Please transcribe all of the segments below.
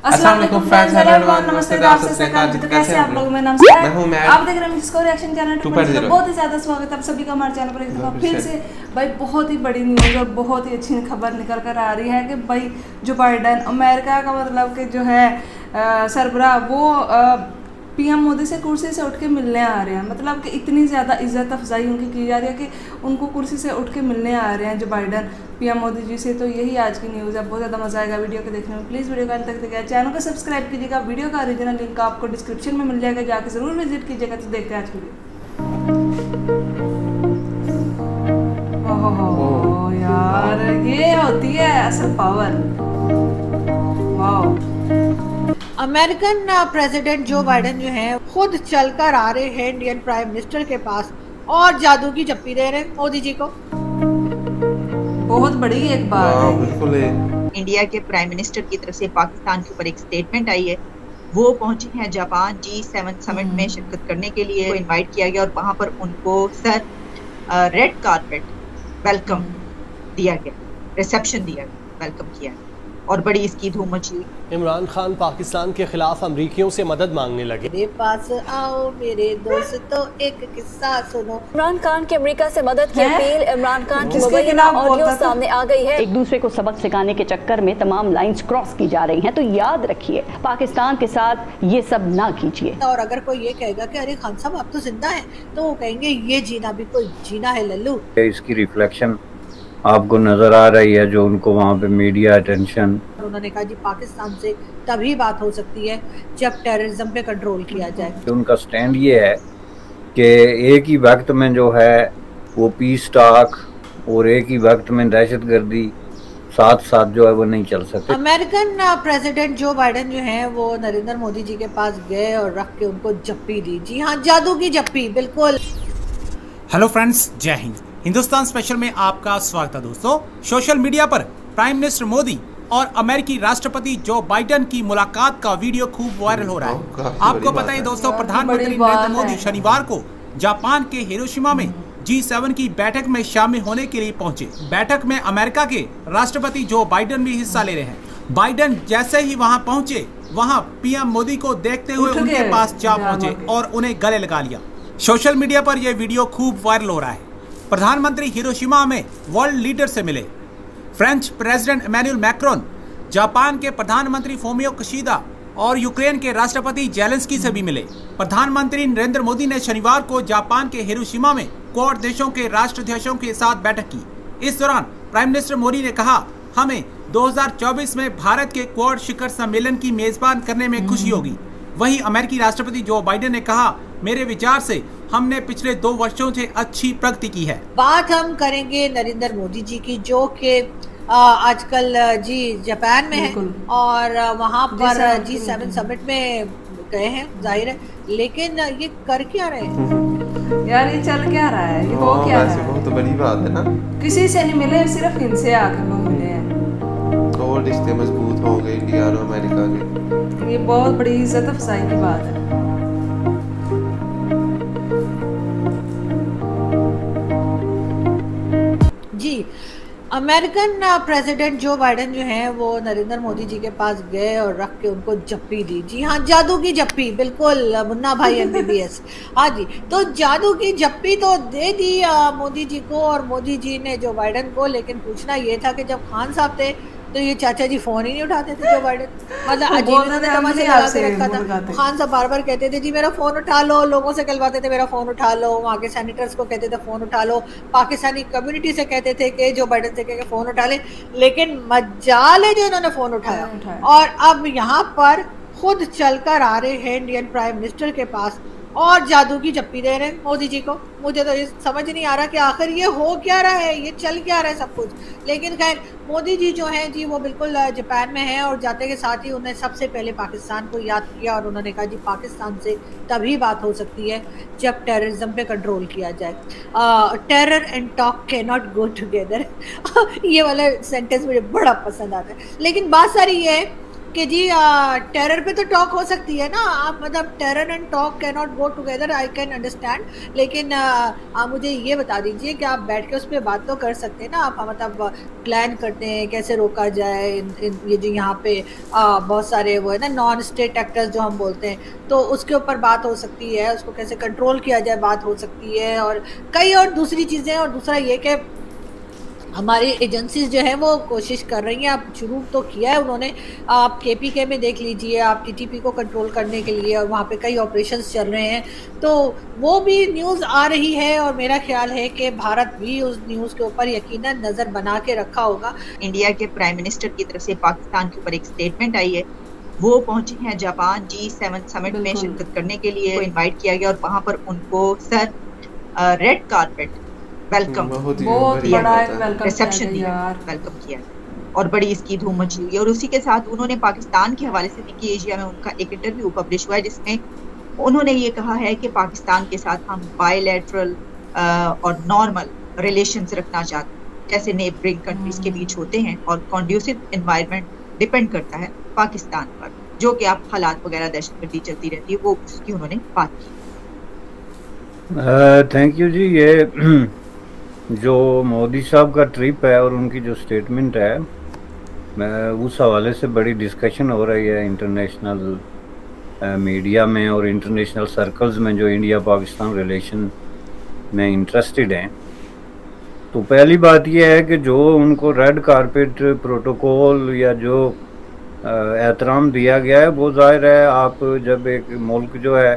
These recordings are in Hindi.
अस्सलाम वालेकुम फ्रेंड्स, नमस्ते, कैसे आप लोग? मैं आप देख रहे हैं जिसको रिएक्शन चैनल 2.0। बहुत ही ज़्यादा स्वागत है आप सभी का हमारे चैनल पर एक दफ़ा फिर से। भाई बहुत ही बड़ी न्यूज़ और बहुत ही अच्छी खबर निकल कर आ रही है कि भाई जो बाइडन अमेरिका का मतलब कि जो है सरबराह वो पीएम मोदी से कुर्सी से उठ के मिलने आ रहे हैं। मतलब कि इतनी ज़्यादा इज्जत अफजाई उनकी की जा रही है कि उनको कुर्सी से उठ के मिलने आ रहे हैं जो बाइडन पीएम मोदी जी से। तो यही आज की न्यूज़ है। बहुत ज़्यादा मजा आएगा वीडियो को देखने में। प्लीज़ वीडियो को अंत तक देखिएगा, चैनल को सब्सक्राइब कीजिएगा। वीडियो का ओरिजिनल लिंक आपको डिस्क्रिप्शन में मिल जाएगा, जाके ज़रूर विजिट कीजिएगा। तो देखते हैं आज की वीडियो। ओहो यार, ये होती है असल power. Wow. American president Joe Biden जो हैं खुद चलकर आ रहे हैं इंडियन प्राइम मिनिस्टर के पास और जादू की चप्पी दे रहे हैं मोदी जी को। बहुत बड़ी एक बात है। बिल्कुल इंडिया के प्राइम मिनिस्टर की तरफ से पाकिस्तान के ऊपर एक स्टेटमेंट आई है। वो पहुंचे हैं जापान G7 समिट में शिरकत करने के लिए। वो इनवाइट किया गया और वहां पर उनको सर रेड कारपेट वेलकम दिया गया, रिसेप्शन दिया गया, वेलकम किया गया और बड़ी इसकी धूम मची। इमरान खान पाकिस्तान के खिलाफ अमरीकियों से मदद मांगने लगे। मेरे पास आओ मेरे दोस्तों एक किस्सा सुनो। इमरान खान की अमेरिका से मदद की अपील। इमरान खान की मुबैना ऑडियो सामने आ गई है। एक दूसरे को सबक सिखाने के चक्कर में तमाम लाइंस क्रॉस की जा रही हैं, तो याद रखिए पाकिस्तान के साथ ये सब ना कीजिए। और अगर कोई ये कहेगा कि अरे खान साहब आप तो जिंदा हैं, तो वो कहेंगे ये जीना भी कोई जीना है लल्लू। इसकी रिफ्लेक्शन आपको नजर आ रही है जो उनको वहाँ पे मीडिया अटेंशन। उन्होंने कहा जी पाकिस्तान से तभी बात हो सकती है जब टेररिज्म पे कंट्रोल किया जाए। उनका स्टैंड ये है कि एक ही वक्त में जो है वो पीस टॉक और एक ही वक्त में दहशतगर्दी साथ साथ जो है वो नहीं चल सकते। अमेरिकन प्रेसिडेंट जो बाइडन जो हैं वो नरेंद्र मोदी जी के पास गए और रख के उनको जप्पी दी। जी हाँ, जादू की जप्पी, बिल्कुल। हेलो फ्रेंड्स, जय हिंद। हिंदुस्तान स्पेशल में आपका स्वागत है दोस्तों। सोशल मीडिया पर प्राइम मिनिस्टर मोदी और अमेरिकी राष्ट्रपति जो बाइडन की मुलाकात का वीडियो खूब वायरल हो रहा है। आपको पता है दोस्तों, प्रधानमंत्री नरेंद्र मोदी शनिवार को जापान के हिरोशिमा में G7 की बैठक में शामिल होने के लिए पहुंचे। बैठक में अमेरिका के राष्ट्रपति जो बाइडन भी हिस्सा ले रहे हैं। बाइडन जैसे ही वहां पहुंचे, वहां पीएम मोदी को देखते हुए उनके पास जा पहुंचे और उन्हें गले लगा लिया। सोशल मीडिया पर यह वीडियो खूब वायरल हो रहा है। प्रधानमंत्री हिरोशिमा में वर्ल्ड लीडर से मिले। French president Emmanuel Macron, Japan के प्रधानमंत्री फूमियो किशिदा और यूक्रेन के राष्ट्रपति जेलेंस्की से भी मिले। प्रधानमंत्री नरेंद्र मोदी ने शनिवार को जापान के हिरोशिमा में क्वाड देशों के राष्ट्राध्यक्षों के साथ बैठक की। इस दौरान प्राइम मिनिस्टर मोदी ने कहा, हमें 2024 में भारत के क्वाड शिखर सम्मेलन की मेजबान करने में खुशी होगी। वहीं अमेरिकी राष्ट्रपति जो बाइडन ने कहा, मेरे विचार से हमने पिछले 2 वर्षों से अच्छी प्रगति की है। बात हम करेंगे नरेंद्र मोदी जी की, जो कि आजकल जी जापान में है और वहाँ पर G7 समिट में गए हैं, जाहिर है। लेकिन ये कर क्या रहे हैं यार? ये चल क्या रहा है? ये हो क्या रहा है? बहुत बड़ी बात है ना। किसी से नहीं मिले, सिर्फ इनसे आके वो मिले हैं। तो और रिश्ते मजबूत हो गए इंडिया और अमेरिका के। ये बहुत बड़ी इज्जत अफजाई की बात है। जी, अमेरिकन प्रेसिडेंट जो बाइडन जो हैं वो नरेंद्र मोदी जी के पास गए और रख के उनको जप्पी दी। जी हाँ, जादू की जप्पी, बिल्कुल। मुन्ना भाई MBBS। हाँ जी, तो जादू की जप्पी तो दे दी मोदी जी को और मोदी जी ने जो बाइडन को। लेकिन पूछना ये था कि जब खान साहब थे तो ये चाचा जी फोन ही नहीं उठाते थे जो बाइडन। मतलब अजीब तमाशे लगा के रखा था। खान साहब बार बार कहते थे जी मेरा फोन उठा लो, लोगों से कहलवाते थे मेरा फोन उठा लो, वहाँ के सैनिटर्स को कहते थे फोन उठा लो, पाकिस्तानी कम्युनिटी से कहते थे कि जो बाइडन से कह फोन उठा ले। लेकिन मजाल है जो इन्होंने फोन उठाया और अब यहाँ पर खुद चलकर आ रहे हैं इंडियन प्राइम मिनिस्टर के पास और जादू की जप्पी दे रहे हैं मोदी जी को। मुझे तो ये समझ नहीं आ रहा कि आखिर ये हो क्या रहा है, ये चल क्या रहा है सब कुछ। लेकिन खैर, मोदी जी जो हैं जी वो बिल्कुल जापान में हैं और जाते के साथ ही उन्हें सबसे पहले पाकिस्तान को याद किया और उन्होंने कहा जी पाकिस्तान से तभी बात हो सकती है जब टेररिज्म पे कंट्रोल किया जाए। Terror and talk can not go together. ये वाला सेंटेंस मुझे बड़ा पसंद आता है। लेकिन बात सारी ये है कि जी टेरर पे तो टॉक हो सकती है ना, आप मतलब terror and talk can not go together, I can understand, लेकिन आप मुझे ये बता दीजिए कि आप बैठ के उस पर बात तो कर सकते हैं ना, आप मतलब प्लान करते हैं कैसे रोका जाए ये जो यहाँ पे बहुत सारे वो है ना नॉन स्टेट एक्टर्स जो हम बोलते हैं, तो उसके ऊपर बात हो सकती है, उसको कैसे कंट्रोल किया जाए बात हो सकती है, और कई और दूसरी चीज़ें। और दूसरा ये कि हमारी एजेंसीज जो है वो कोशिश कर रही हैं, आप शुरू तो किया है उन्होंने, आप KPK में देख लीजिए, आप TTP को कंट्रोल करने के लिए, और वहाँ पे कई ऑपरेशंस चल रहे हैं, तो वो भी न्यूज़ आ रही है, और मेरा ख्याल है कि भारत भी उस न्यूज़ के ऊपर यकीनन नज़र बना के रखा होगा। इंडिया के प्राइम मिनिस्टर की तरफ से पाकिस्तान के ऊपर एक स्टेटमेंट आई है, वो पहुंचे हैं जापान G7 समिट में शिरकत करने के लिए, इनवाइट किया गया और वहाँ पर उनको सर रेड कारपेट वेलकम, बहुत बड़ा वेलकम रिसेप्शन दिया, वेलकम किया और बड़ी इसकी धूम मची हुई है। और उसी के साथ उन्होंने पाकिस्तान के हवाले से विकी एशिया में उनका एक इंटरव्यू पब्लिश हुआ है, जिसमें उन्होंने ये कहा है कि पाकिस्तान के साथ हम बायलैटरल और नॉर्मल रिलेशंस रखना चाहते हैं, जैसे नेबरिंग कंट्रीज के बीच होते हैं, और कॉन्ड्यूसिव एनवायरनमेंट डिपेंड करता है पाकिस्तान पर, जो कि आप हालात वगैरह दहशतगर्दी चलती रहती है, वो उसकी उन्होंने बात की। Thank you ji. ये जो मोदी साहब का ट्रिप है और उनकी जो स्टेटमेंट है, मैं उस हवाले से बड़ी डिस्कशन हो रही है इंटरनेशनल मीडिया में और इंटरनेशनल सर्कल्स में जो इंडिया पाकिस्तान रिलेशन में इंटरेस्टेड हैं। तो पहली बात यह है कि जो उनको रेड कारपेट प्रोटोकॉल या जो एहतराम दिया गया है, वो जाहिर है आप जब एक मुल्क जो है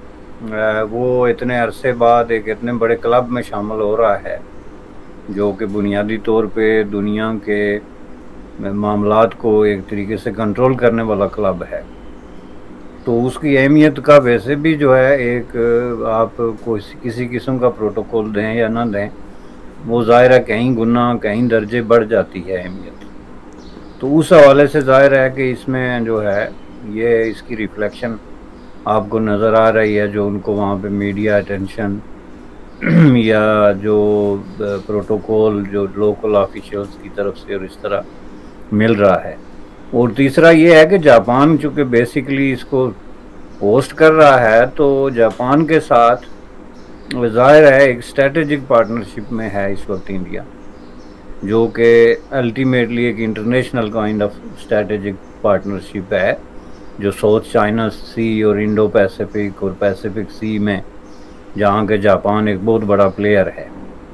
वो इतने अरसे बाद एक इतने बड़े क्लब में शामिल हो रहा है, जो कि बुनियादी तौर पे दुनिया के मामलात को एक तरीके से कंट्रोल करने वाला क्लब है, तो उसकी अहमियत का वैसे भी जो है एक आप कोई किसी किस्म का प्रोटोकॉल दें या ना दें, वो ज़ाहिर है कहीं गुना कहीं दर्जे बढ़ जाती है अहमियत। तो उस हवाले से ज़ाहिर है कि इसमें जो है ये इसकी रिफ्लेक्शन आपको नज़र आ रही है, जो उनको वहाँ पे मीडिया अटेंशन या जो प्रोटोकॉल जो लोकल ऑफिशियल्स की तरफ से और इस तरह मिल रहा है। और तीसरा ये है कि जापान चूँकि बेसिकली इसको होस्ट कर रहा है, तो जापान के साथ ज़ाहिर है एक स्ट्रेटेजिक पार्टनरशिप में है इस वक्त इंडिया, जो कि अल्टीमेटली एक international kind of strategic partnership है, जो साउथ चाइना सी और इंडो पैसिफिक और पैसिफिक सी में, जहाँ के जापान एक बहुत बड़ा प्लेयर है।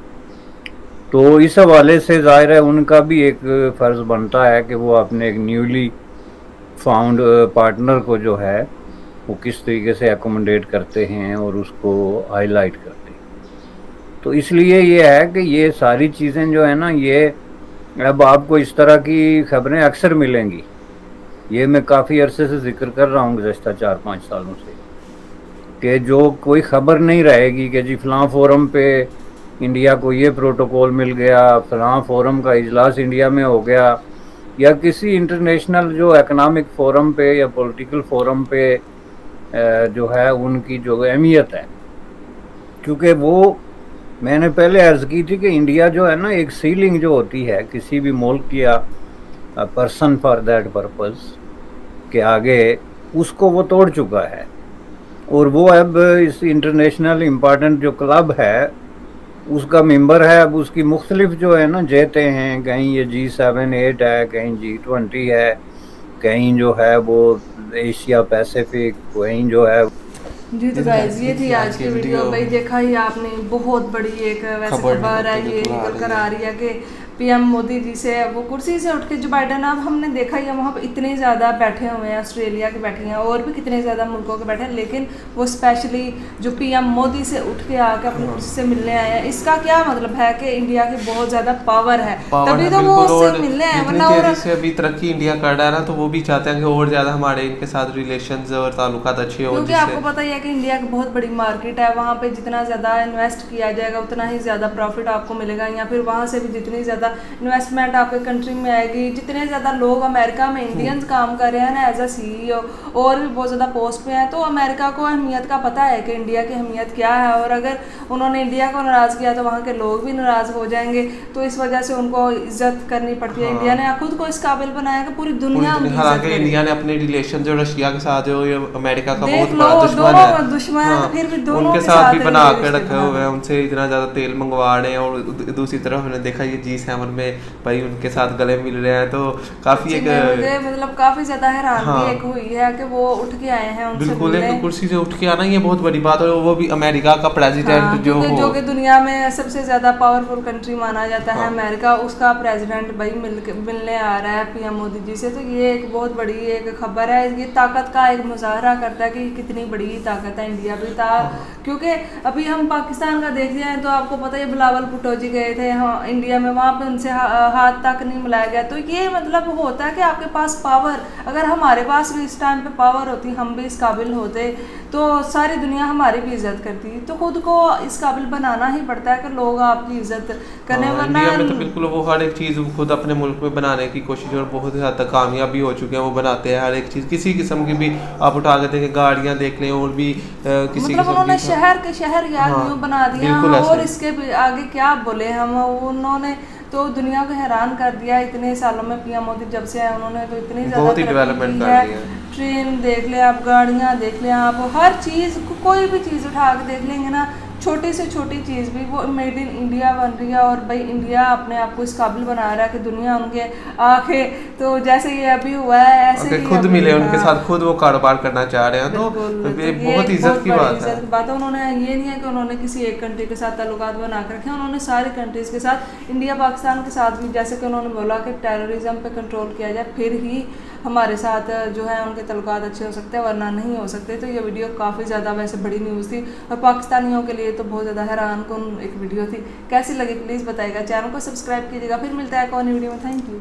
तो इस हवाले से ज़ाहिर है उनका भी एक फ़र्ज़ बनता है कि वो अपने एक न्यूली फाउंड पार्टनर को जो है वो किस तरीके से एकोमोडेट करते हैं और उसको हाईलाइट करते हैं। तो इसलिए ये है कि ये सारी चीज़ें जो है ना, ये अब आपको इस तरह की खबरें अक्सर मिलेंगी। ये मैं काफ़ी अरसे से जिक्र कर रहा हूँ गुज़श्ता 4-5 सालों से, कि जो कोई ख़बर नहीं रहेगी कि जी फ़लाँ फ़ोरम पे इंडिया को ये प्रोटोकॉल मिल गया, फ़लाँ फ़ोरम का इजलास इंडिया में हो गया, या किसी इंटरनेशनल जो इकनॉमिक फ़ोरम पे या पॉलिटिकल फ़ोरम पे जो है उनकी जो अहमियत है। क्योंकि वो मैंने पहले अर्ज़ की थी कि इंडिया जो है ना, एक सीलिंग जो होती है किसी भी मुल्क या पर्सन फॉर दैट पर्पज़ के आगे, उसको वो तोड़ चुका है, और वो अब इस इंटरनेशनल इम्पॉर्टेंट जो क्लब है उसका मेंबर है। अब उसकी मुख्तलिफ जो है ना जेते हैं, कहीं ये G7-8 है, कहीं G20 है, कहीं जो है वो एशिया पैसिफिक, कहीं जो है। जी तो गाइस ये थी आज की वीडियो। भाई देखा ही आपने, बहुत बड़ी एक वैसे खबर है ये निकल कर आ रही है कि पीएम मोदी जी से वो कुर्सी से उठ के जो बाइडन, अब हमने देखा ही है वहाँ पर इतने ज़्यादा बैठे हुए हैं, ऑस्ट्रेलिया के बैठे हैं और भी कितने ज़्यादा मुल्कों के बैठे हैं, लेकिन वो स्पेशली जो पीएम मोदी से उठ के आके अपनी कुर्सी से मिलने आए हैं। इसका क्या मतलब है कि इंडिया की बहुत ज़्यादा पावर है, तभी तो वो उससे मिलने आए। वरना और से अभी तरक्की इंडिया कर रहा है ना, तो वो भी चाहते हैं कि और ज़्यादा हमारे इनके साथ रिलेशंस और ताल्लुकात अच्छे हो, क्योंकि आपको पता ही है कि इंडिया की बहुत बड़ी मार्केट है, वहाँ पे जितना ज़्यादा इन्वेस्ट किया जाएगा उतना ही ज़्यादा प्रॉफिट आपको मिलेगा, या फिर वहाँ से भी जितनी ज़्यादा इन्वेस्टमेंट आपके कंट्री में आएगी। जितने ज़्यादा लोग अमेरिका में इंडियंस काम कर रहे हैं ना एज अ CEO और भी बहुत ज़्यादा पोस्ट पे हैं, तो अमेरिका को अहमियत का पता है कि इंडिया की अहमियत क्या है, और अगर उन्होंने इंडिया को नाराज़ किया तो वहाँ के लोग भी नाराज़ हो जाएंगे। तो इस वजह से उनको इज्जत करनी पड़ती है। इंडिया ने खुद को इस काबिल बनाया कि पूरी दुनिया में, हालांकि इंडिया ने अपने रिलेशन जो रशिया के साथ जो अमेरिका का बहुत बड़ा दुश्मन है, फिर भी दोनों उनके साथ भी बना के रखे हुए हैं, उनसे इतना ज्यादा तेल मंगवा रहे हैं, और दूसरी तरफ हमने देखा ये G7 में भाई उनके साथ गले मिल रहे हैं, तो काफी एक मतलब काफी ज्यादा हैरानी एक हुई है कि वो उठ के आए हैं उनसे बिल्कुल एक कुर्सी से उठ के आना ये बहुत बड़ी बात है, वो भी अमेरिका का प्रेसिडेंट जो कि दुनिया में सबसे ज्यादा पावरफुल कंट्री माना जाता है अमेरिका, उसका प्रेसिडेंट भाई मिलने आ रहा है PM मोदी जी से। तो ये एक बहुत बड़ी एक खबर है, ये ताकत का एक मुजाहरा करता है कि कितनी बड़ी ताकत है इंडिया भी था। क्योंकि अभी हम पाकिस्तान का देख रहे हैं तो आपको पता है बिलावल भुट्टो जी गए थे इंडिया में, वहाँ पे उनसे हाथ तक नहीं मिलाया गया। तो ये मतलब होता है कि आपके पास पावर, अगर हमारे पास भी इस टाइम पे पावर होती, हम भी इस काबिल होते, तो सारी दुनिया हमारी भी इज्जत करती। तो खुद को इस काबिल बनाना ही पड़ता है कि लोग आपकी इज्जत करने, वरना इंडिया में तो बिल्कुल वो हर एक चीज़ खुद अपने मुल्क में बनाने की कोशिश और बहुत हद तक कामयाब भी हो चुके हैं, वो बनाते हैं हर एक चीज़, किसी किस्म की भी आप उठा के देखें, गाड़ियाँ देख लें और भी किसी मतलब उन्होंने शहर के शहर याद बना दिया, और इसके आगे क्या बोले हम। उन्होंने तो दुनिया को हैरान कर दिया इतने सालों में। PM मोदी जब से आए उन्होंने तो इतनी ज़्यादा डेवलपमेंट कर दिया। ट्रेन देख लें आप, गाड़ियाँ देख लें आप, हर चीज़ कोई भी चीज़ उठा के देख लेंगे ना, छोटी से छोटी चीज़ भी वो मेड इन इंडिया बन रही है। और भाई इंडिया अपने आप को इस काबिल बना रहा है कि दुनिया उनके आखे, तो जैसे ये अभी हुआ है ऐसे ही खुद मिले उनके साथ, खुद वो कारोबार करना चाह रहे हैं, तो बहुत इज्जत की बात है। उन्होंने ये नहीं है कि उन्होंने किसी एक कंट्री के साथ ताल्लुकात बना कर रखे, उन्होंने सारी कंट्रीज़ के साथ, इंडिया पाकिस्तान के साथ भी, जैसे कि उन्होंने बोला कि टेररिज्म पे कंट्रोल किया जाए, फिर ही हमारे साथ जो है उनके ताल्लुकात अच्छे हो सकते हैं, वरना नहीं हो सकते। तो ये वीडियो काफ़ी ज़्यादा वैसे बड़ी न्यूज़ थी और पाकिस्तानियों के लिए तो बहुत ज़्यादा हैरान कुन एक वीडियो थी। कैसी लगी प्लीज़ बताइएगा, चैनल को सब्सक्राइब कीजिएगा। फिर मिलता है एक और वीडियो में। Thank you.